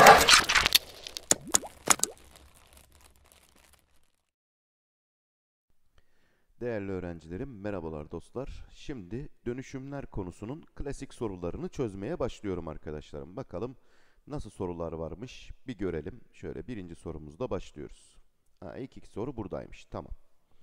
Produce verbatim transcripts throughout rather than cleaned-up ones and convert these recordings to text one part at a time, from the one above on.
Değerli öğrencilerim, merhabalar dostlar. Şimdi dönüşümler konusunun klasik sorularını çözmeye başlıyorum arkadaşlarım. Bakalım nasıl sorular varmış bir görelim. Şöyle birinci sorumuzda başlıyoruz. Ha, ilk iki soru buradaymış. Tamam.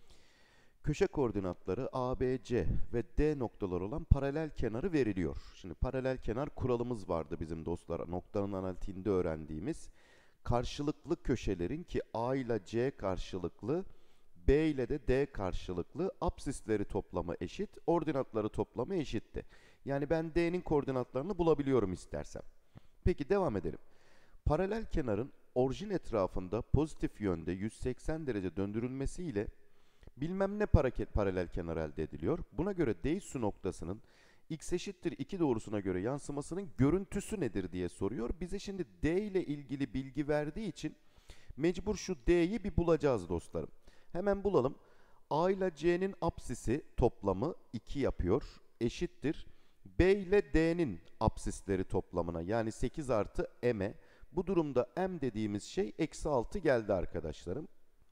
Köşe koordinatları A, B, C ve D noktaları olan paralel kenarı veriliyor. Şimdi paralel kenar kuralımız vardı bizim dostlar. Noktanın analitiğinde öğrendiğimiz. Karşılıklı köşelerin ki A ile C karşılıklı, B ile de D karşılıklı, apsisleri toplamı eşit, ordinatları toplamı eşitti. Yani ben D'nin koordinatlarını bulabiliyorum istersem. Peki devam edelim. Paralel kenarın orijin etrafında pozitif yönde yüz seksen derece döndürülmesiyle bilmem ne paralel kenar elde ediliyor. Buna göre D üssü noktasının x eşittir iki doğrusuna göre yansımasının görüntüsü nedir diye soruyor. Bize şimdi D ile ilgili bilgi verdiği için mecbur şu D'yi bir bulacağız dostlarım. Hemen bulalım. A ile C'nin apsisi toplamı iki yapıyor. Eşittir. B ile D'nin apsisleri toplamına yani sekiz artı M'e. Bu durumda M dediğimiz şey eksi altı geldi arkadaşlarım.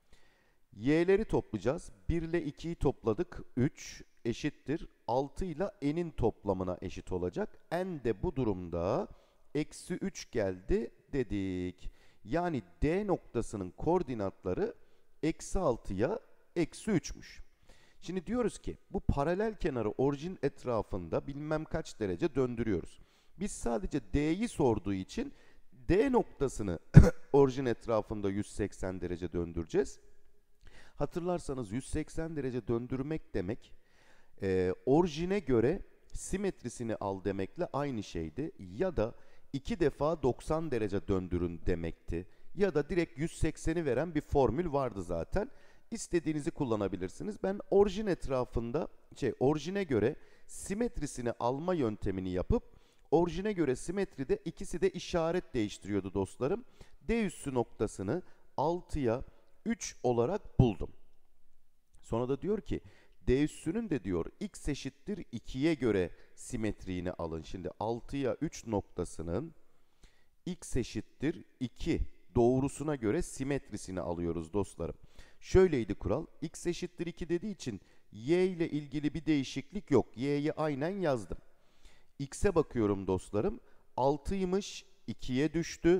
Y'leri toplayacağız. bir ile ikiyi topladık. üç eşittir. altı ile N'in toplamına eşit olacak. N de bu durumda eksi üç geldi dedik. Yani D noktasının koordinatları eksi altıya eksi üçmüş. Şimdi diyoruz ki bu paralel kenarı orijin etrafında bilmem kaç derece döndürüyoruz. Biz sadece D'yi sorduğu için D noktasını orijin etrafında yüz seksen derece döndüreceğiz. Hatırlarsanız yüz seksen derece döndürmek demek e, orijine göre simetrisini al demekle aynı şeydi. Ya da iki defa doksan derece döndürün demekti. Ya da direkt yüz sekseni veren bir formül vardı zaten. İstediğinizi kullanabilirsiniz. Ben orijin etrafında, şey orijine göre simetrisini alma yöntemini yapıp orijine göre simetride ikisi de işaret değiştiriyordu dostlarım. D üssü noktasını altıya üç olarak buldum. Sonra da diyor ki D üssünün de diyor x eşittir ikiye göre simetriğini alın. Şimdi altıya üç noktasının x eşittir iki doğrusuna göre simetrisini alıyoruz dostlarım. Şöyleydi kural. X eşittir iki dediği için y ile ilgili bir değişiklik yok. Y'yi aynen yazdım. X'e bakıyorum dostlarım. altıymış, ikiye düştü.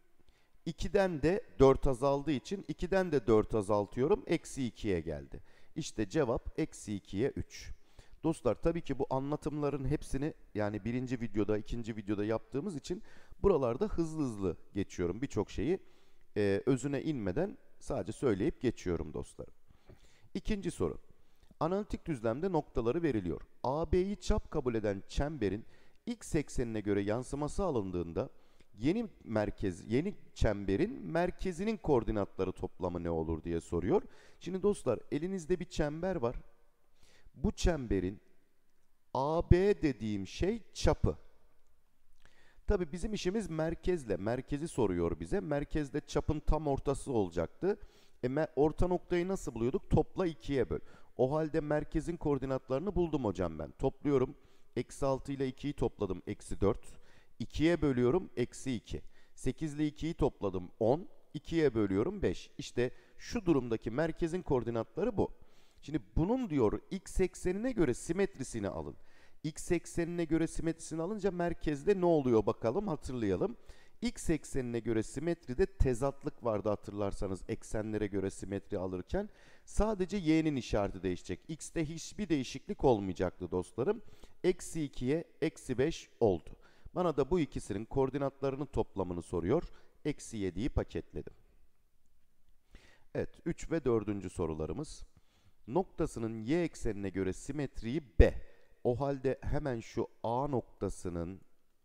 ikiden de dört azaldığı için ikiden de dört azaltıyorum. Eksi ikiye geldi. İşte cevap eksi ikiye üç. Dostlar tabii ki bu anlatımların hepsini yani birinci videoda, ikinci videoda yaptığımız için buralarda hızlı hızlı geçiyorum. Birçok şeyi e, özüne inmeden sadece söyleyip geçiyorum dostlarım. İkinci soru. Analitik düzlemde noktaları veriliyor. A B'yi çap kabul eden çemberin x eksenine göre yansıması alındığında yeni merkez, yeni çemberin merkezinin koordinatları toplamı ne olur diye soruyor. Şimdi dostlar elinizde bir çember var. Bu çemberin A B dediğim şey çapı. Tabi bizim işimiz merkezle. Merkezi soruyor bize. Merkezde çapın tam ortası olacaktı. E, orta noktayı nasıl buluyorduk? Topla ikiye böl. O halde merkezin koordinatlarını buldum hocam ben. Topluyorum. Eksi altı ile ikiyi topladım. Eksi dört. ikiye bölüyorum. Eksi iki. sekiz ile ikiyi topladım. on. ikiye bölüyorum. beş. İşte şu durumdaki merkezin koordinatları bu. Şimdi bunun diyor x eksenine göre simetrisini alın. X eksenine göre simetrisini alınca merkezde ne oluyor bakalım hatırlayalım. X eksenine göre simetride tezatlık vardı hatırlarsanız eksenlere göre simetri alırken. Sadece y'nin işareti değişecek. X'te hiçbir değişiklik olmayacaktı dostlarım. Eksi ikiye eksi beş oldu. Bana da bu ikisinin koordinatlarının toplamını soruyor. Eksi yediyi paketledim. Evet, üç ve dördüncü sorularımız. Noktasının y eksenine göre simetriği B. O halde hemen şu A noktasının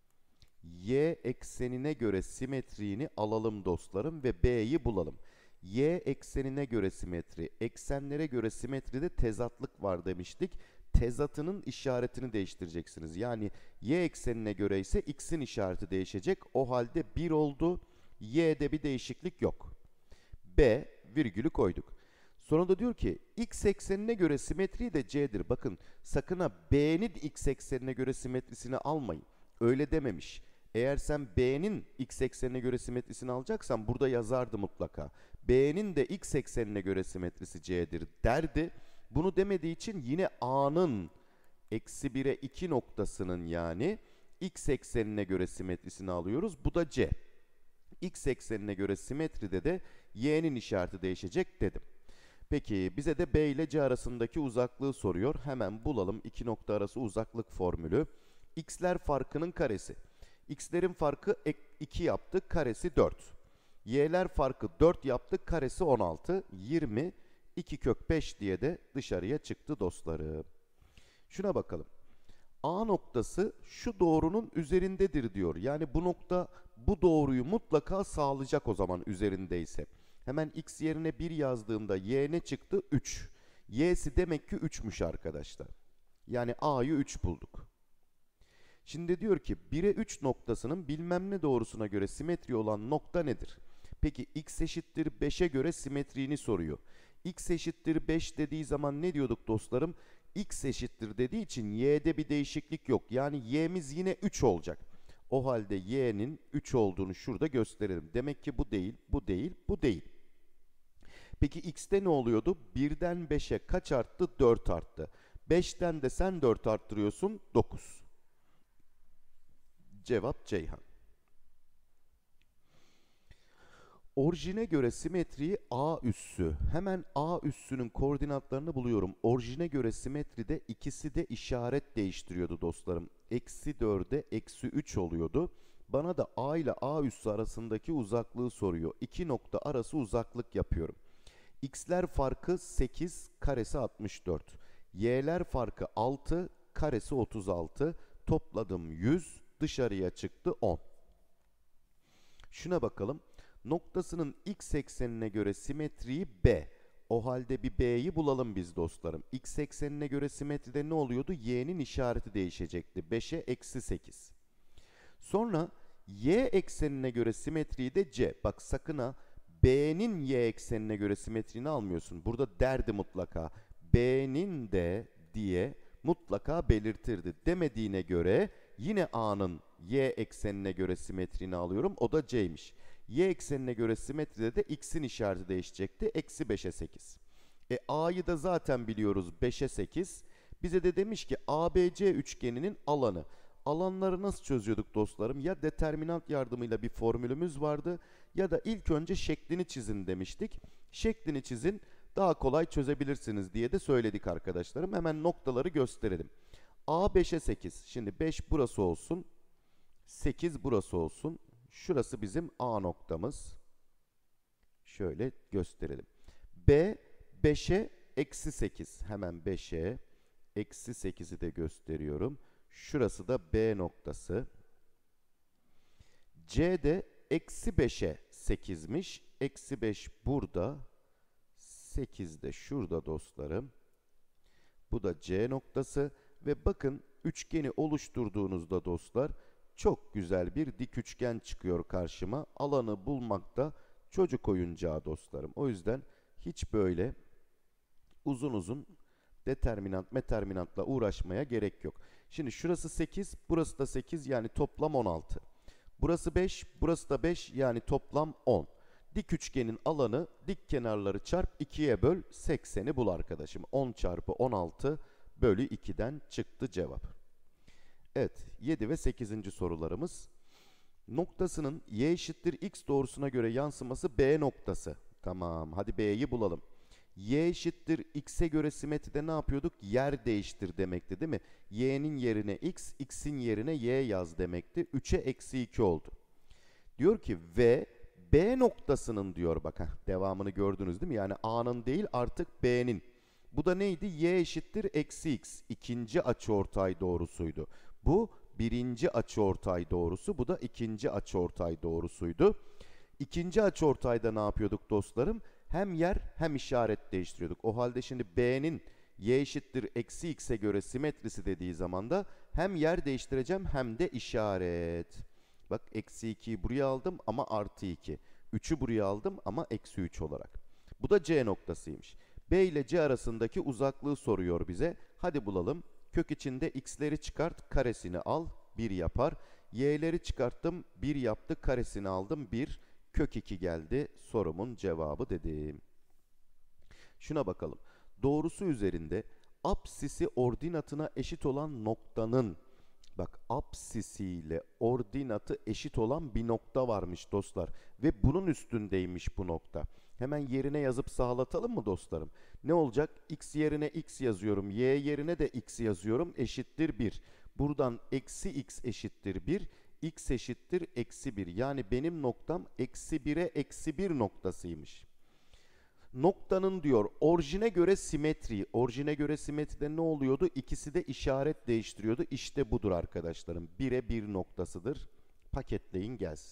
y eksenine göre simetriğini alalım dostlarım ve B'yi bulalım. Y eksenine göre simetri, eksenlere göre simetride tezatlık var demiştik. Tezatının işaretini değiştireceksiniz. Yani y eksenine göre ise x'in işareti değişecek. O halde bir oldu. Y'de bir değişiklik yok. B virgülü koyduk. Sonra da diyor ki x eksenine göre simetri de c'dir. Bakın sakın ha B'nin x eksenine göre simetrisini almayın. Öyle dememiş. Eğer sen B'nin x eksenine göre simetrisini alacaksan burada yazardı mutlaka. B'nin de x eksenine göre simetrisi C'dir derdi. Bunu demediği için yine A'nın eksi bire iki noktasının yani x eksenine göre simetrisini alıyoruz. Bu da C. X eksenine göre simetride de y'nin işareti değişecek dedim. Peki bize de B ile C arasındaki uzaklığı soruyor. Hemen bulalım iki nokta arası uzaklık formülü. X'ler farkının karesi. X'lerin farkı iki yaptı, karesi dört. Y'ler farkı dört yaptı, karesi on altı. yirmi, iki kök beş diye de dışarıya çıktı dostlarım. Şuna bakalım. A noktası şu doğrunun üzerindedir diyor. Yani bu nokta bu doğruyu mutlaka sağlayacak o zaman üzerindeyse. Hemen x yerine bir yazdığımda y ne çıktı? üç. Y'si demek ki üçmüş arkadaşlar. Yani A'yı üç bulduk. Şimdi diyor ki bire üç noktasının bilmem ne doğrusuna göre simetri olan nokta nedir? Peki x eşittir beşe göre simetriğini soruyor. X eşittir beş dediği zaman ne diyorduk dostlarım? X eşittir dediği için y'de bir değişiklik yok. Yani y'miz yine üç olacak. O halde y'nin üç olduğunu şurada gösterelim. Demek ki bu değil, bu değil, bu değil. Peki x'te ne oluyordu? birden beşe kaç arttı? dört arttı. beşten de sen dört arttırıyorsun, dokuz. Cevap Ceyhan. Orijine göre simetriyi A üssü. Hemen A üssünün koordinatlarını buluyorum. Orijine göre simetride ikisi de işaret değiştiriyordu dostlarım. Eksi dörde eksi üç oluyordu. Bana da A ile A üssü arasındaki uzaklığı soruyor. İki nokta arası uzaklık yapıyorum. X'ler farkı sekiz, karesi altmış dört. Y'ler farkı altı, karesi otuz altı. Topladım yüz, dışarıya çıktı on. Şuna bakalım. Noktasının x eksenine göre simetriği B. O halde bir B'yi bulalım biz dostlarım. X eksenine göre simetride ne oluyordu? Y'nin işareti değişecekti. beşe eksi sekiz. Sonra Y eksenine göre simetriği de C. Bak sakın ha B'nin Y eksenine göre simetriğini almıyorsun. Burada derdi mutlaka. B'nin de diye mutlaka belirtirdi. Demediğine göre yine A'nın Y eksenine göre simetriğini alıyorum. O da C'ymiş. Y eksenine göre simetride de x'in işareti değişecekti. Eksi beşe sekiz. E A'yı da zaten biliyoruz beşe sekiz. Bize de demiş ki A B C üçgeninin alanı. Alanları nasıl çözüyorduk dostlarım? Ya determinant yardımıyla bir formülümüz vardı ya da ilk önce şeklini çizin demiştik. Şeklini çizin, daha kolay çözebilirsiniz diye de söyledik arkadaşlarım. Hemen noktaları gösterelim. A beşe sekiz. Şimdi beş burası olsun. sekiz burası olsun. Şurası bizim A noktamız. Şöyle gösterelim. B beşe eksi sekiz. Hemen beşe eksi sekizi de gösteriyorum. Şurası da B noktası. C de eksi beşe sekizmiş. Eksi beş burada. sekiz de şurada dostlarım. Bu da C noktası. Ve bakın üçgeni oluşturduğunuzda dostlar çok güzel bir dik üçgen çıkıyor karşıma. Alanı bulmakta çocuk oyuncağı dostlarım. O yüzden hiç böyle uzun uzun determinant, meterminantla uğraşmaya gerek yok. Şimdi şurası sekiz, burası da sekiz, yani toplam on altı. Burası beş, burası da beş, yani toplam on. Dik üçgenin alanı dik kenarları çarp ikiye böl sekseni bul arkadaşım. on çarpı on altı bölü iki'den çıktı cevap. Evet, yedi ve sekizinci sorularımız. Noktasının y eşittir x doğrusuna göre yansıması B noktası. Tamam, hadi B'yi bulalım. Y eşittir x'e göre simetride ne yapıyorduk? Yer değiştir demekti değil mi? Y'nin yerine x, x'in yerine y yaz demekti. üçe eksi iki oldu. Diyor ki v B noktasının diyor, bak heh, devamını gördünüz değil mi? Yani A'nın değil artık B'nin. Bu da neydi? Y eşittir eksi x. İkinci açıortay doğrusuydu. Bu birinci açıortay doğrusu, bu da ikinci açıortay doğrusuydu. İkinci açıortayda ne yapıyorduk dostlarım? Hem yer hem işaret değiştiriyorduk. O halde şimdi B'nin y eşittir eksi x'e göre simetrisi dediği zaman da hem yer değiştireceğim hem de işaret. Bak eksi iki'yi buraya aldım ama artı iki. üç'ü buraya aldım ama eksi üç olarak. Bu da C noktasıymış. B ile C arasındaki uzaklığı soruyor bize. Hadi bulalım. Kök içinde x'leri çıkart, karesini al, bir yapar. Y'leri çıkarttım. bir yaptı. Karesini aldım. bir. Kök iki geldi. Sorumun cevabı dedim. Şuna bakalım. Doğrusu üzerinde apsisi ordinatına eşit olan noktanın, bak apsisiyle ordinatı eşit olan bir nokta varmış dostlar. Ve bunun üstündeymiş bu nokta. Hemen yerine yazıp sağlatalım mı dostlarım? Ne olacak? X yerine x yazıyorum. Y yerine de x yazıyorum. Eşittir bir. Buradan eksi x eşittir bir. X eşittir eksi bir. Yani benim noktam eksi bire eksi bir noktasıymış. Noktanın diyor orijine göre simetri. Orijine göre simetride ne oluyordu? İkisi de işaret değiştiriyordu. İşte budur arkadaşlarım. bire bir noktasıdır. Paketleyin gelsin.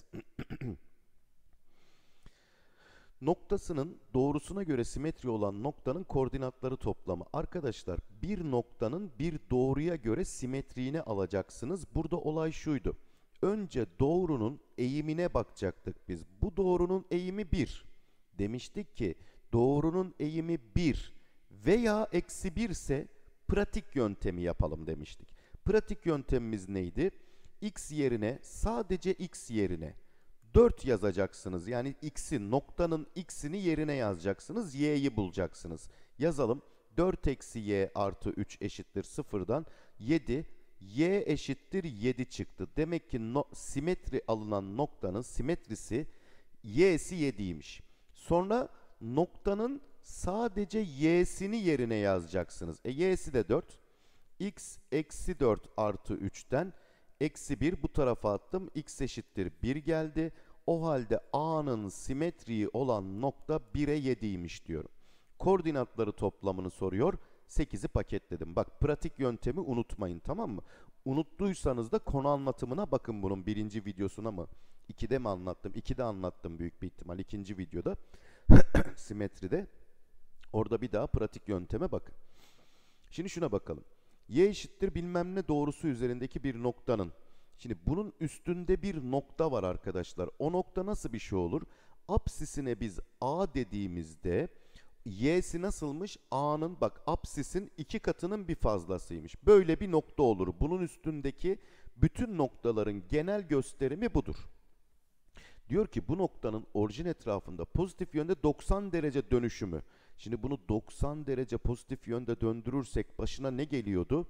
Noktasının doğrusuna göre simetri olan noktanın koordinatları toplamı. Arkadaşlar bir noktanın bir doğruya göre simetriğini alacaksınız. Burada olay şuydu. Önce doğrunun eğimine bakacaktık biz. Bu doğrunun eğimi bir. Demiştik ki doğrunun eğimi bir veya eksi bir ise pratik yöntemi yapalım demiştik. Pratik yöntemimiz neydi? X yerine, sadece x yerine dört yazacaksınız. Yani x'i, noktanın x'ini yerine yazacaksınız. Y'yi bulacaksınız. Yazalım. dört eksi y artı üç eşittir sıfırdan yedi. Y eşittir yedi çıktı. Demek ki no, simetri alınan noktanın simetrisi y'si yediymiş. Sonra noktanın sadece y'sini yerine yazacaksınız. E y'si de dört. X eksi dört artı üçten eksi bir bu tarafa attım. X eşittir bir geldi. O halde A'nın simetriği olan nokta bire yediymiş diyorum. Koordinatları toplamını soruyor. sekizi paketledim. Bak pratik yöntemi unutmayın, tamam mı? Unuttuysanız da konu anlatımına bakın, bunun birinci videosuna mı? ikide mi anlattım? ikide anlattım büyük bir ihtimal. İkinci videoda simetride. Orada bir daha pratik yönteme bakın. Şimdi şuna bakalım. Y eşittir bilmem ne doğrusu üzerindeki bir noktanın. Şimdi bunun üstünde bir nokta var arkadaşlar. O nokta nasıl bir şey olur? Apsisine biz A dediğimizde y'si nasılmış? A'nın, bak apsisin iki katının bir fazlasıymış. Böyle bir nokta olur. Bunun üstündeki bütün noktaların genel gösterimi budur. Diyor ki bu noktanın orijin etrafında pozitif yönde doksan derece dönüşümü. Şimdi bunu doksan derece pozitif yönde döndürürsek başına ne geliyordu?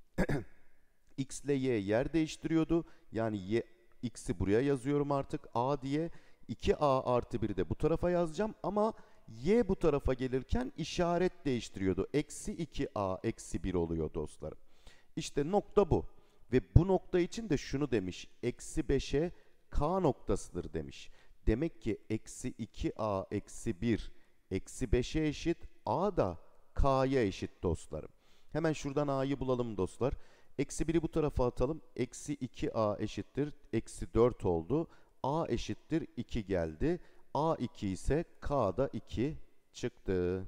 X ile y yer değiştiriyordu. Yani y, x'i buraya yazıyorum artık a diye. iki a artı bir'i de bu tarafa yazacağım ama y bu tarafa gelirken işaret değiştiriyordu. Eksi iki a eksi bir oluyor dostlarım. İşte nokta bu. Ve bu nokta için de şunu demiş. Eksi beşe k noktasıdır demiş. Demek ki eksi iki a eksi bir eksi beşe eşit. A da k'ya eşit dostlarım. Hemen şuradan a'yı bulalım dostlar. Eksi biri bu tarafa atalım. Eksi iki a eşittir. Eksi dört oldu. A eşittir iki geldi. A iki ise k da iki çıktı.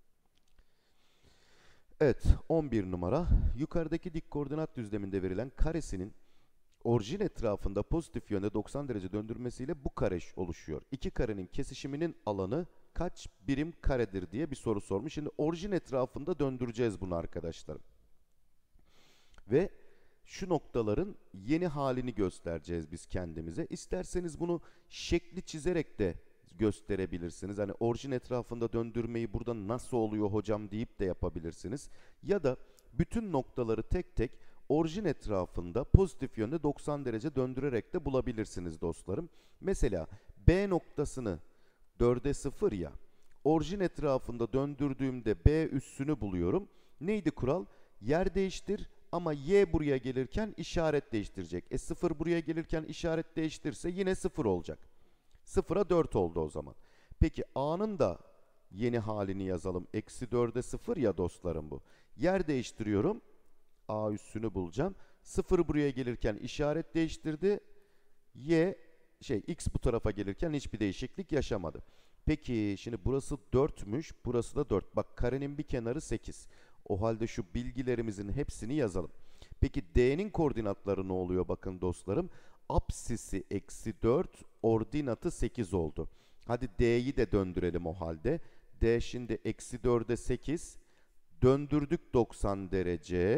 Evet, on bir numara. Yukarıdaki dik koordinat düzleminde verilen karesinin orijin etrafında pozitif yönde doksan derece döndürmesiyle bu kare oluşuyor. İki karenin kesişiminin alanı kaç birim karedir diye bir soru sormuş. Şimdi orijin etrafında döndüreceğiz bunu arkadaşlarım. Ve şu noktaların yeni halini göstereceğiz biz kendimize. İsterseniz bunu şekli çizerek de gösterebilirsiniz. Hani orijin etrafında döndürmeyi burada nasıl oluyor hocam deyip de yapabilirsiniz. Ya da bütün noktaları tek tek orijin etrafında pozitif yönde doksan derece döndürerek de bulabilirsiniz dostlarım. Mesela B noktasını dörde sıfır ya, orijin etrafında döndürdüğümde B üssünü buluyorum. Neydi kural? Yer değiştir ama y buraya gelirken işaret değiştirecek. E sıfır buraya gelirken işaret değiştirse yine sıfır olacak. sıfıra dört oldu o zaman. Peki A'nın da yeni halini yazalım. Eksi dörde sıfır ya dostlarım bu. Yer değiştiriyorum. A üssünü bulacağım. sıfır buraya gelirken işaret değiştirdi. Y şey x bu tarafa gelirken hiçbir değişiklik yaşamadı. Peki şimdi burası dörtmüş. Burası da dört. Bak karenin bir kenarı sekiz. O halde şu bilgilerimizin hepsini yazalım. Peki D'nin koordinatları ne oluyor bakın dostlarım. Apsisi eksi dört, ordinatı sekiz oldu. Hadi D'yi de döndürelim o halde. D şimdi eksi dörde sekiz. Döndürdük doksan derece.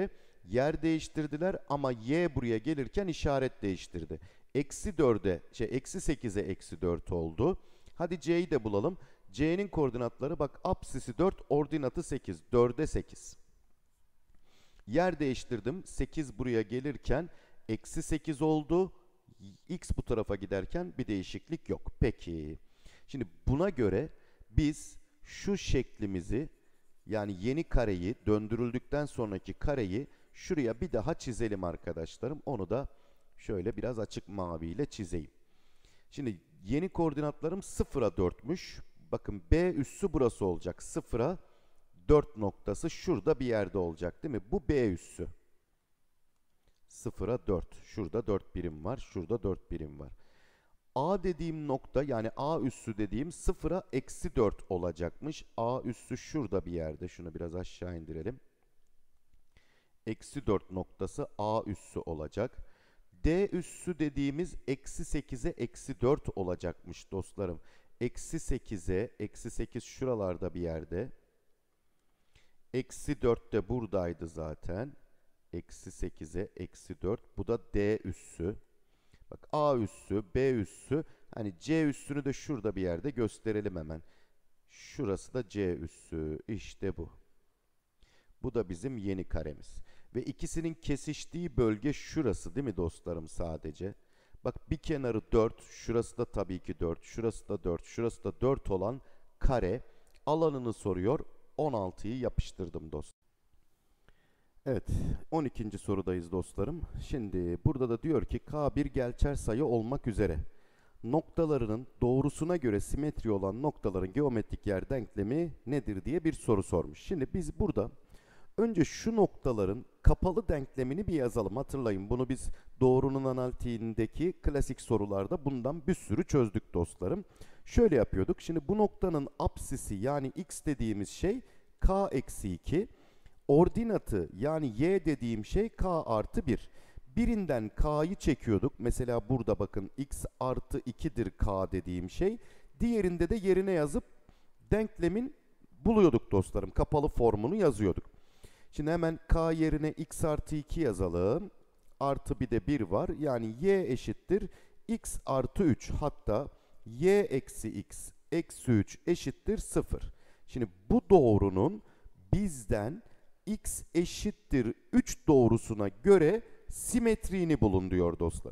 yer değiştirdiler ama y buraya gelirken işaret değiştirdi. Eksi dörde, şey eksi sekize eksi dört oldu. Hadi c'yi de bulalım. C'nin koordinatları bak, apsisi dört, ordinatı sekiz. dörde sekiz. Yer değiştirdim. sekiz buraya gelirken eksi sekiz oldu. X bu tarafa giderken bir değişiklik yok. Peki. Şimdi buna göre biz şu şeklimizi, yani yeni kareyi, döndürüldükten sonraki kareyi şuraya bir daha çizelim arkadaşlarım. Onu da şöyle biraz açık maviyle çizeyim. Şimdi yeni koordinatlarım sıfıra dörtmüş. Bakın B üssü burası olacak. sıfıra dört noktası şurada bir yerde olacak değil mi? Bu B üssü. sıfıra dört. Şurada dört birim var. Şurada dört birim var. A dediğim nokta, yani A üssü dediğim sıfıra eksi dört olacakmış. A üssü şurada bir yerde. Şunu biraz aşağı indirelim. Eksi dört noktası A üssü olacak. D üssü dediğimiz eksi sekize eksi dört olacakmış dostlarım. Eksi sekize, eksi sekiz şuralarda bir yerde. Eksi dört de buradaydı zaten. Eksi sekize eksi dört. Bu da D üssü. Bak, A üssü, B üssü. Hani C üssünü de şurada bir yerde gösterelim hemen. Şurası da C üssü. İşte bu. Bu da bizim yeni karemiz. Ve ikisinin kesiştiği bölge şurası değil mi dostlarım sadece? Bak, bir kenarı dört, şurası da tabii ki dört, şurası da dört, şurası da dört olan kare alanını soruyor. on altıyı yapıştırdım dostum. Evet, on ikinci sorudayız dostlarım. Şimdi burada da diyor ki K bir gerçel sayı olmak üzere noktalarının doğrusuna göre simetri olan noktaların geometrik yer denklemi nedir diye bir soru sormuş. Şimdi biz burada önce şu noktaların kapalı denklemini bir yazalım. Hatırlayın, bunu biz doğrunun analitiğindeki klasik sorularda bundan bir sürü çözdük dostlarım. Şöyle yapıyorduk. Şimdi bu noktanın apsisi, yani x dediğimiz şey k eksi iki. Ordinatı, yani y dediğim şey k artı bir. Birinden k'yı çekiyorduk. Mesela burada bakın, x artı ikidir k dediğim şey. Diğerinde de yerine yazıp denklemin buluyorduk dostlarım. Kapalı formunu yazıyorduk. Şimdi hemen k yerine x artı iki yazalım. Artı bir de bir var. Yani y eşittir x artı üç. Hatta y eksi x eksi üç eşittir sıfır. Şimdi bu doğrunun bizden x eşittir üç doğrusuna göre simetriğini bulun diyor dostlar.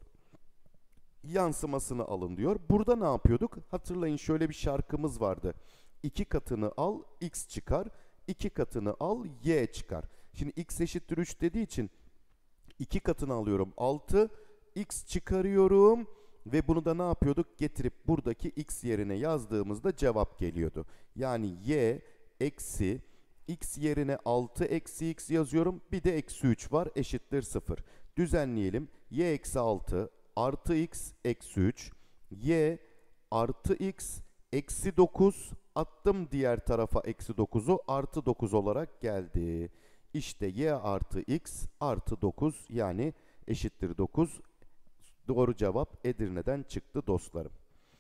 Yansımasını alın diyor. Burada ne yapıyorduk? Hatırlayın, şöyle bir şarkımız vardı. iki katını al, x çıkar. iki katını al, y çıkar. Şimdi x eşittir üç dediği için iki katını alıyorum, altı, x çıkarıyorum ve bunu da ne yapıyorduk? Getirip buradaki x yerine yazdığımızda cevap geliyordu. Yani y eksi x yerine altı eksi x yazıyorum. Bir de eksi üç var, eşittir sıfır. Düzenleyelim. Y eksi altı artı x eksi üç. Y artı x eksi dokuz. Attım diğer tarafa eksi dokuzu. Artı dokuz olarak geldi. İşte y artı x artı dokuz, yani eşittir dokuz. Doğru cevap Edirne'den çıktı dostlarım.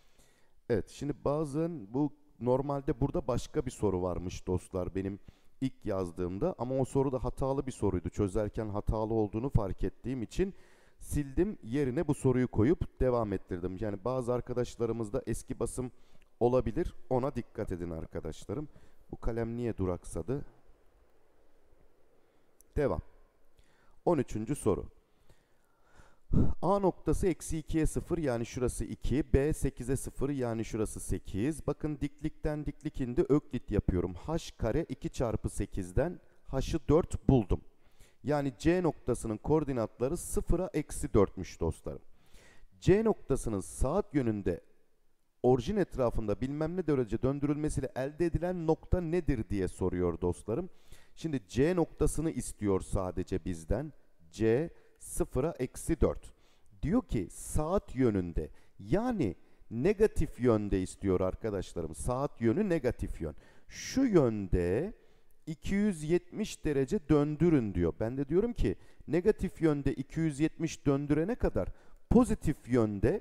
Evet, şimdi bazen bu normalde burada başka bir soru varmış dostlar benim ilk yazdığımda, ama o soru da hatalı bir soruydu. Çözerken hatalı olduğunu fark ettiğim için sildim, yerine bu soruyu koyup devam ettirdim. Yani bazı arkadaşlarımızda eski basım olabilir, ona dikkat edin arkadaşlarım. Bu kalem niye duraksadı? Devam. on üçüncü soru. A noktası eksi ikiye sıfır, yani şurası iki. B sekize sıfır, yani şurası sekiz. Bakın, diklikten diklik indi, öklit yapıyorum. H kare iki çarpı sekizden h'ı dört buldum. Yani C noktasının koordinatları sıfıra eksi dörtmüş dostlarım. C noktasının saat yönünde orijin etrafında bilmem ne derece döndürülmesiyle elde edilen nokta nedir diye soruyor dostlarım. Şimdi C noktasını istiyor sadece bizden. C sıfıra eksi dört. Diyor ki saat yönünde, yani negatif yönde istiyor arkadaşlarım. Saat yönü negatif yön. Şu yönde iki yüz yetmiş derece döndürün diyor. Ben de diyorum ki negatif yönde iki yüz yetmiş döndürene kadar pozitif yönde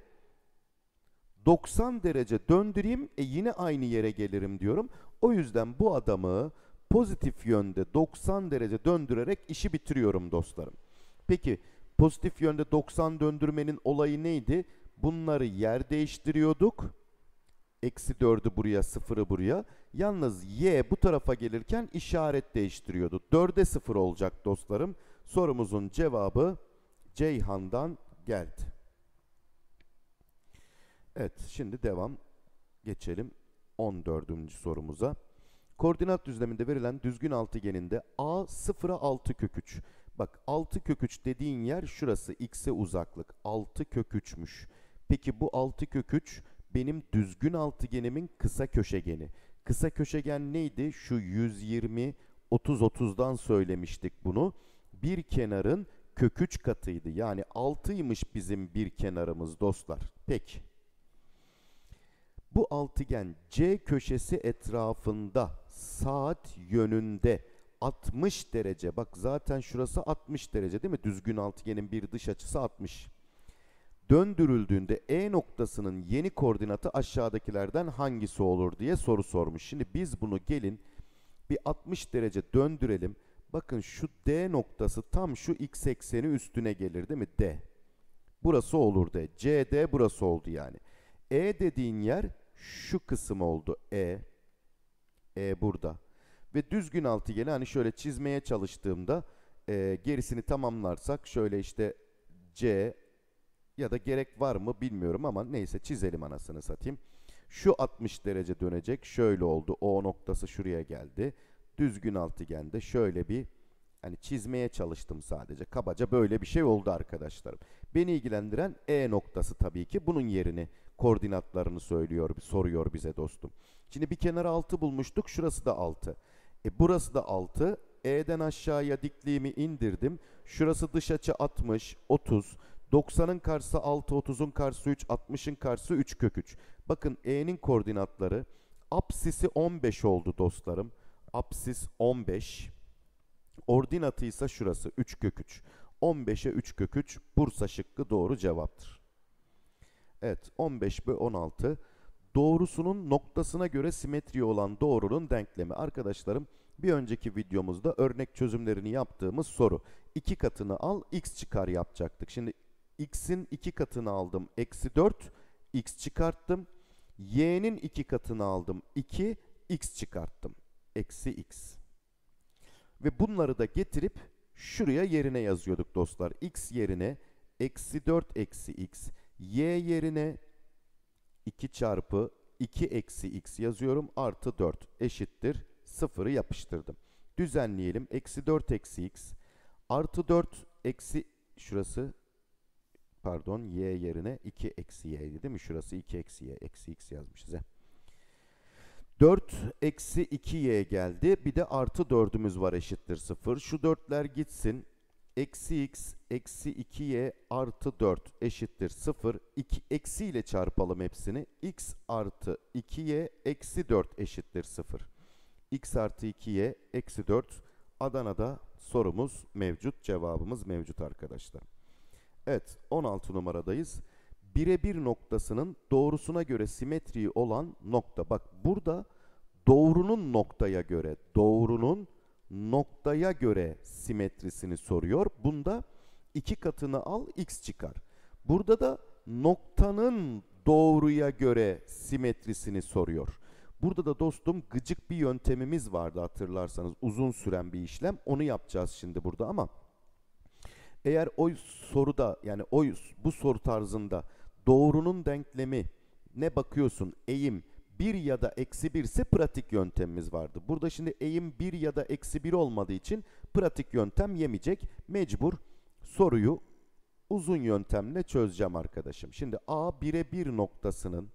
doksan derece döndüreyim, e yine aynı yere gelirim diyorum. O yüzden bu adamı pozitif yönde doksan derece döndürerek işi bitiriyorum dostlarım. Peki pozitif yönde doksan döndürmenin olayı neydi? Bunları yer değiştiriyorduk. Eksi dördü buraya, sıfırı buraya. Yalnız y bu tarafa gelirken işaret değiştiriyordu. dörde sıfır olacak dostlarım. Sorumuzun cevabı Ceyhan'dan geldi. Evet, şimdi devam. Geçelim on dördüncü sorumuza. Koordinat düzleminde verilen düzgün altıgeninde a sıfıra altı kök üç. Bak altı kök üç dediğin yer şurası, x'e uzaklık. altı kök üçmüş. Peki bu altı kök üç benim düzgün altıgenimin kısa köşegeni. Kısa köşegen neydi? Şu yüz yirmi, otuz, otuzdan söylemiştik bunu. Bir kenarın kök üç katıydı. Yani altıymış bizim bir kenarımız dostlar. Peki. Bu altıgen C köşesi etrafında saat yönünde altmış derece. Bak zaten şurası altmış derece değil mi? Düzgün altıgenin bir dış açısı altmış. Döndürüldüğünde E noktasının yeni koordinatı aşağıdakilerden hangisi olur diye soru sormuş. Şimdi biz bunu gelin bir altmış derece döndürelim. Bakın şu D noktası tam şu x ekseni üstüne gelir değil mi? D. Burası olur D. C D burası oldu yani. E dediğin yer şu kısım oldu. E. E burada. Ve düzgün altıgeni hani şöyle çizmeye çalıştığımda e, gerisini tamamlarsak şöyle işte C ya da gerek var mı bilmiyorum ama neyse çizelim anasını satayım. Şu altmış derece dönecek. Şöyle oldu. O noktası şuraya geldi. Düzgün altıgende şöyle bir hani çizmeye çalıştım sadece. Kabaca böyle bir şey oldu arkadaşlarım. Beni ilgilendiren E noktası tabii ki. Bunun yerini, koordinatlarını söylüyor, soruyor bize dostum. Şimdi bir kenara altı bulmuştuk. Şurası da altı. E burası da altı. E'den aşağıya dikliğimi indirdim. Şurası dış açı altmış, otuz. doksanın karşısı altı, otuzun karşısı üç, altmışın karşısı üç kök üç. Bakın E'nin koordinatları apsisi on beş oldu dostlarım. Apsis on beş. Ordinatı ise şurası üç kök üç. on beşe üç kök üç. Bursa şıkkı doğru cevaptır. Evet, on beş ve on altı. Doğrusunun noktasına göre simetri olan doğrunun denklemi. Arkadaşlarım bir önceki videomuzda örnek çözümlerini yaptığımız soru. iki katını al, x çıkar yapacaktık. Şimdi x'in iki katını aldım, eksi dört, x çıkarttım. Y'nin iki katını aldım, iki, x çıkarttım, eksi x. Ve bunları da getirip şuraya yerine yazıyorduk dostlar. X yerine eksi dört eksi x, y yerine iki çarpı iki eksi x yazıyorum. Artı dört eşittir sıfırı yapıştırdım. Düzenleyelim. Eksi dört eksi x artı dört eksi şurası pardon y yerine iki eksi y'ydi değil mi? Şurası iki eksi y. Eksi x yazmışız. He. dört eksi iki y geldi. Bir de artı dördümüz var eşittir sıfır. Şu dörtler gitsin. Eksi x eksi iki y artı dört eşittir sıfır. iki, eksi ile çarpalım hepsini. X artı iki y eksi dört eşittir sıfır. X artı iki y eksi dört. Adana'da sorumuz mevcut. Cevabımız mevcut arkadaşlar. Evet, on altı numaradayız. Birebir noktasının doğrusuna göre simetri olan nokta. Bak burada doğrunun noktaya göre, doğrunun noktaya göre simetrisini soruyor. Bunda iki katını al, x çıkar. Burada da noktanın doğruya göre simetrisini soruyor. Burada da dostum gıcık bir yöntemimiz vardı hatırlarsanız. Uzun süren bir işlem. Onu yapacağız şimdi burada ama eğer o soruda yani o bu soru tarzında doğrunun denklemi ne bakıyorsun? Eğim bir ya da eksi bir ise pratik yöntemimiz vardı. Burada şimdi eğim bir ya da eksi bir olmadığı için pratik yöntem yemeyecek. Mecbur soruyu uzun yöntemle çözeceğim arkadaşım. Şimdi A birebir noktasının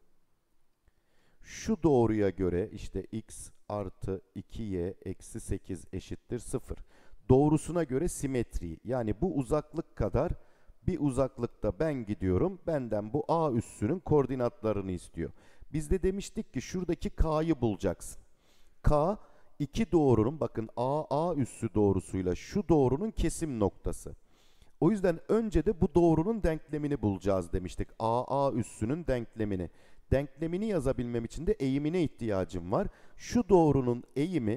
şu doğruya göre işte x artı iki y eksi sekiz eşittir sıfır. Doğrusuna göre simetri yani bu uzaklık kadar bir uzaklıkta ben gidiyorum. Benden bu A üssünün koordinatlarını istiyor. Biz de demiştik ki şuradaki K'yı bulacaksın. K iki doğrunun bakın A A üssü doğrusuyla şu doğrunun kesim noktası. O yüzden önce de bu doğrunun denklemini bulacağız demiştik. A A üssünün denklemini. Denklemini yazabilmem için de eğimine ihtiyacım var. Şu doğrunun eğimi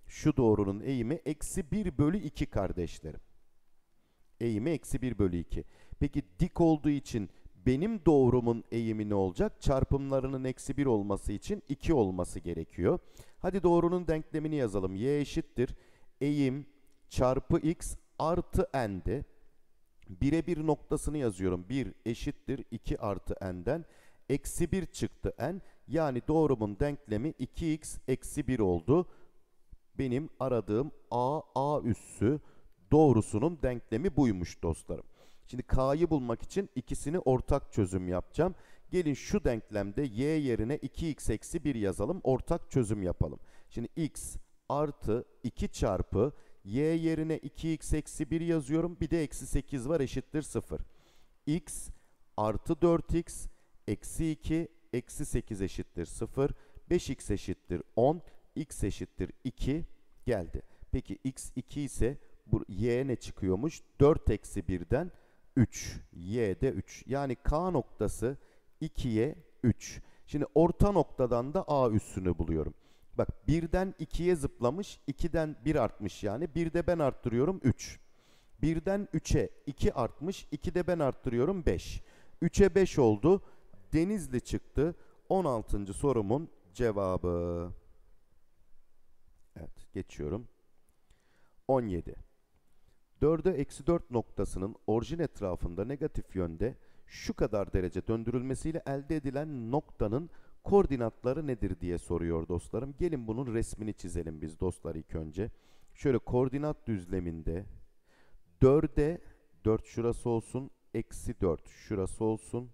Şu doğrunun eğimi eksi bir bölü iki kardeşlerim. Eğimi eksi bir bölü iki. Peki dik olduğu için benim doğrumun eğimi ne olacak? Çarpımlarının eksi bir olması için iki olması gerekiyor. Hadi doğrunun denklemini yazalım. Y eşittir eğim çarpı x artı n'de. bire bir noktasını yazıyorum. bir eşittir iki artı n'den. Eksi bir çıktı n. Yani doğrumun denklemi iki x eksi bir oldu. Benim aradığım a, a üssü doğrusunun denklemi buymuş dostlarım. Şimdi k'yı bulmak için ikisini ortak çözüm yapacağım. Gelin şu denklemde y yerine iki x eksi bir yazalım. Ortak çözüm yapalım. Şimdi x artı iki çarpı y yerine iki x eksi bir yazıyorum. Bir de eksi sekiz var eşittir sıfır. X artı dört x eksi iki eksi sekiz eşittir sıfır. beş x eşittir on. X eşittir iki geldi. Peki x iki ise bu y ne çıkıyormuş? dört eksi birden üç. Y'de üç. Yani k noktası ikiye üç. Şimdi orta noktadan da a üssünü buluyorum. Bak birden ikiye zıplamış, ikiden bir artmış yani. bir de ben arttırıyorum üç. birden üçe iki artmış, iki de ben arttırıyorum beş. üçe beş oldu. Denizli çıktı. on altıncı sorumun cevabı. Evet, geçiyorum. on yedi. dörde eksi dört noktasının orijin etrafında negatif yönde şu kadar derece döndürülmesiyle elde edilen noktanın koordinatları nedir diye soruyor dostlarım. Gelin bunun resmini çizelim biz dostlar ilk önce. Şöyle koordinat düzleminde dörde dört şurası olsun, eksi dört şurası olsun.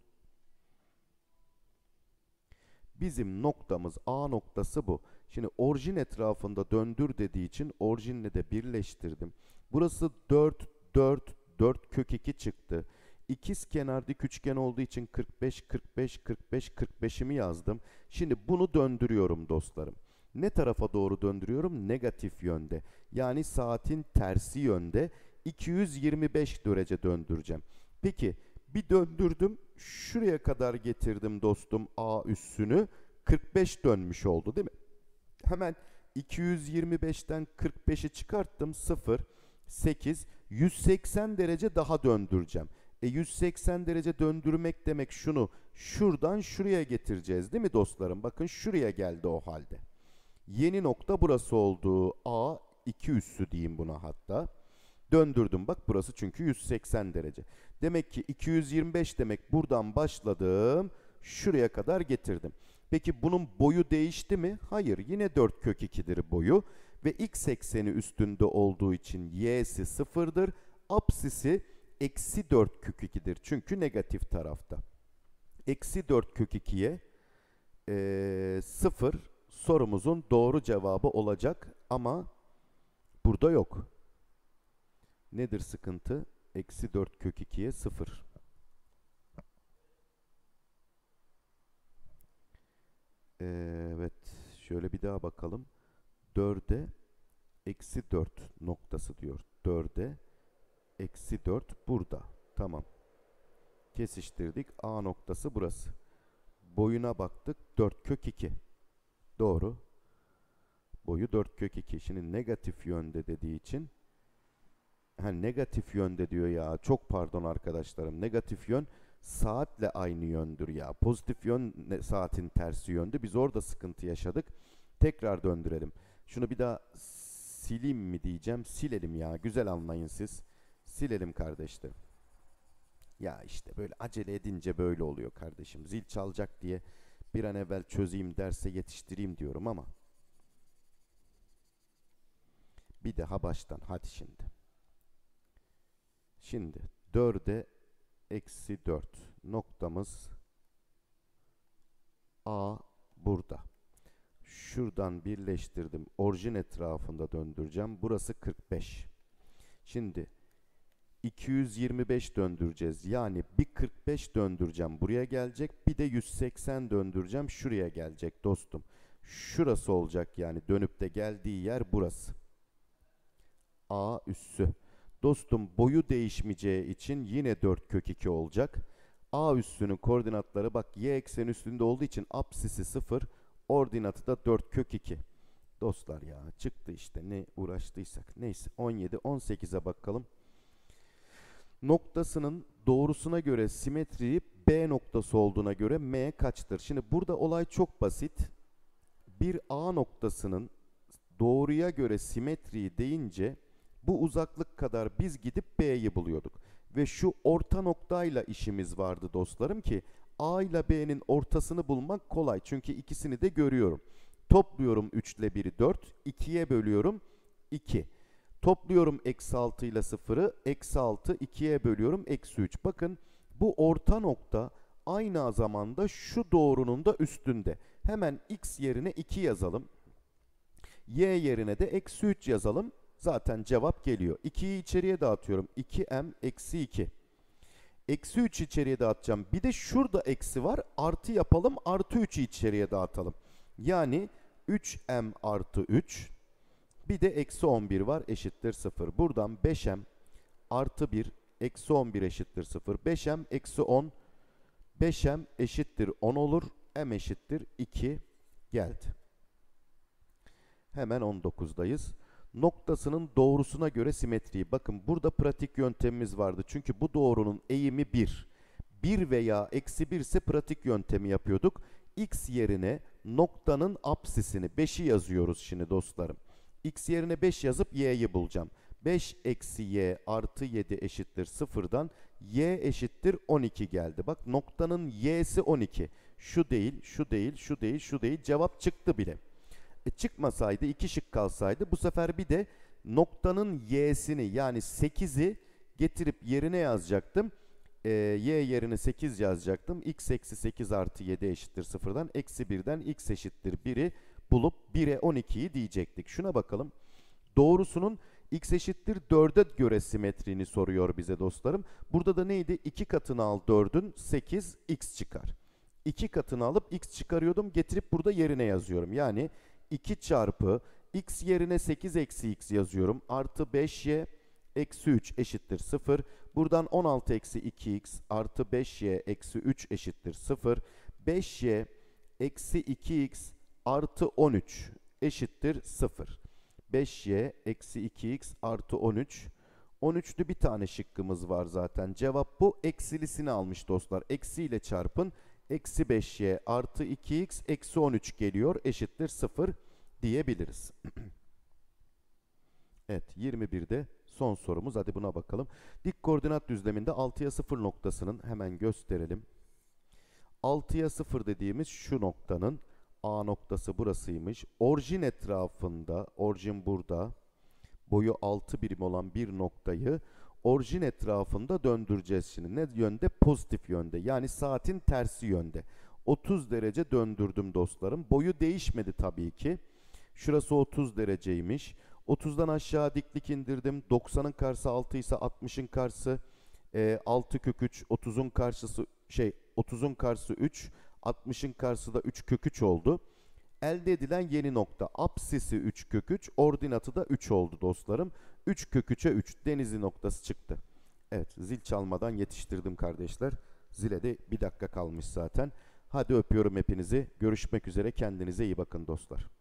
Bizim noktamız A noktası bu. Şimdi orijin etrafında döndür dediği için orijinle de birleştirdim. Burası dört, dört, dört kök iki çıktı. İkizkenar dik üçgen olduğu için kırk beş, kırk beş, kırk beş, kırk beşimi yazdım. Şimdi bunu döndürüyorum dostlarım. Ne tarafa doğru döndürüyorum? Negatif yönde. Yani saatin tersi yönde iki yüz yirmi beş derece döndüreceğim. Peki bir döndürdüm. Şuraya kadar getirdim dostum A üssünü. kırk beş dönmüş oldu değil mi? Hemen iki yüz yirmi beşten kırk beşi çıkarttım. sıfır, sekiz, yüz seksen derece daha döndüreceğim. E yüz seksen derece döndürmek demek şunu şuradan şuraya getireceğiz değil mi dostlarım? Bakın şuraya geldi o halde. Yeni nokta burası oldu. A iki üssü diyeyim buna hatta. Döndürdüm bak burası çünkü yüz seksen derece. Demek ki iki yüz yirmi beş demek buradan başladım. Şuraya kadar getirdim. Peki bunun boyu değişti mi? Hayır, yine dört kök ikidir boyu. Ve x ekseni üstünde olduğu için y'si sıfırdır. Apsisi eksi dört kök ikidir. Çünkü negatif tarafta. Eksi dört kök ikiye ee, sıfır sorumuzun doğru cevabı olacak. Ama burada yok. Nedir sıkıntı? Eksi dört kök ikiye sıfır. Evet. Şöyle bir daha bakalım. dörde eksi dört noktası diyor. dörde eksi dört burada. Tamam. Kesiştirdik. A noktası burası. Boyuna baktık. dört kök iki. Doğru. Boyu dört kök iki. Şimdi negatif yönde dediği için ha, negatif yönde diyor ya. Çok pardon arkadaşlarım. Negatif yön saatle aynı yöndür ya. Pozitif yön saatin tersi yöndü. Biz orada sıkıntı yaşadık. Tekrar döndürelim. Şunu bir daha sileyim mi diyeceğim. Silelim ya. Güzel anlayın siz. Silelim kardeşlerim. Ya işte böyle acele edince böyle oluyor kardeşim. Zil çalacak diye bir an evvel çözeyim derse yetiştireyim diyorum ama. Bir daha baştan. Hadi şimdi. Şimdi dörde eksi dört noktamız A burada. Şuradan birleştirdim. Orijin etrafında döndüreceğim. Burası kırk beş. Şimdi iki yüz yirmi beş döndüreceğiz. Yani bir kırk beş döndüreceğim. Buraya gelecek. Bir de yüz seksen döndüreceğim. Şuraya gelecek dostum. Şurası olacak yani. Dönüp de geldiği yer burası. A üssü. Dostum boyu değişmeyeceği için yine dört kök iki olacak. A üssünün koordinatları bak y eksen üstünde olduğu için apsisi sıfır. Ordinatı da dört kök iki. Dostlar ya çıktı işte, ne uğraştıysak. Neyse, on yedi on sekize bakalım. Noktasının doğrusuna göre simetriği B noktası olduğuna göre M kaçtır? Şimdi burada olay çok basit. Bir A noktasının doğruya göre simetriği deyince bu uzaklık kadar biz gidip B'yi buluyorduk. Ve şu orta noktayla işimiz vardı dostlarım ki A ile B'nin ortasını bulmak kolay. Çünkü ikisini de görüyorum. Topluyorum üç ile biri dört. ikiye bölüyorum iki. Topluyorum eksi altı ile sıfırı. Eksi altı ikiye bölüyorum eksi üç. Bakın bu orta nokta aynı zamanda şu doğrunun da üstünde. Hemen x yerine iki yazalım. Y yerine de eksi üç yazalım. Zaten cevap geliyor. ikiyi içeriye dağıtıyorum. iki m eksi iki. Eksi üç içeriye dağıtacağım. Bir de şurada eksi var. Artı yapalım. Artı üçü içeriye dağıtalım. Yani üç m artı üç. Bir de eksi on bir var, eşittir sıfır. Buradan beş m artı bir eksi on bir eşittir sıfır. beş m eksi on. beş m eşittir on olur. M eşittir iki geldi. Hemen on dokuzdayız. Noktasının doğrusuna göre simetriği. Bakın burada pratik yöntemimiz vardı. Çünkü bu doğrunun eğimi bir. bir veya eksi bir ise pratik yöntemi yapıyorduk. X yerine noktanın apsisini beşi yazıyoruz şimdi dostlarım. X yerine beş yazıp y'yi bulacağım. beş eksi y artı yedi eşittir sıfırdan y eşittir on iki geldi. Bak noktanın y'si on iki. Şu değil, şu değil, şu değil, şu değil. Cevap çıktı bile. E çıkmasaydı, iki şık kalsaydı bu sefer bir de noktanın y'sini yani sekizi getirip yerine yazacaktım. E, y yerine sekiz yazacaktım. X eksi sekiz artı yedi eşittir sıfırdan. Eksi birden x eşittir biri bulup bire on ikiyi diyecektik. Şuna bakalım. Doğrusunun x eşittir dörde göre simetriğini soruyor bize dostlarım. Burada da neydi? iki katını al dördün, sekiz x çıkar. iki katını alıp x çıkarıyordum. Getirip burada yerine yazıyorum. Yani iki çarpı x yerine sekiz eksi x yazıyorum. Artı beş y eksi üç eşittir sıfır. Buradan on altı eksi iki x artı beş y eksi üç eşittir sıfır. beş y eksi iki x artı on üç eşittir sıfır. beş y eksi iki x artı on üç. on üçlü bir tane şıkkımız var zaten. Cevap bu. Eksilisini almış dostlar. Eksiyle çarpın. Eksi beş y artı iki x eksi on üç geliyor. Eşittir sıfır diyebiliriz. Evet, yirmi birde son sorumuz. Hadi buna bakalım. Dik koordinat düzleminde altıya sıfır noktasının hemen gösterelim. altıya sıfır dediğimiz şu noktanın A noktası burasıymış. Orijin etrafında, orijin burada, boyu altı birim olan bir noktayı orijin etrafında döndüreceğiz şimdi. Ne yönde? Pozitif yönde. Yani saatin tersi yönde. otuz derece döndürdüm dostlarım. Boyu değişmedi tabii ki. Şurası otuz dereceymiş. otuzdan aşağı diklik indirdim. doksanın karşısı altı ise altmışın karşısı e, altı kök üç. otuzun karşısı şey otuzun karşısı üç. altmışın karşısı da üç kök üç oldu. Elde edilen yeni nokta. Apsisi üç kök üç. Ordinatı da üç oldu dostlarım. üç kök üçe üç. Denizli noktası çıktı. Evet, zil çalmadan yetiştirdim kardeşler. Zile de bir dakika kalmış zaten. Hadi öpüyorum hepinizi. Görüşmek üzere. Kendinize iyi bakın dostlar.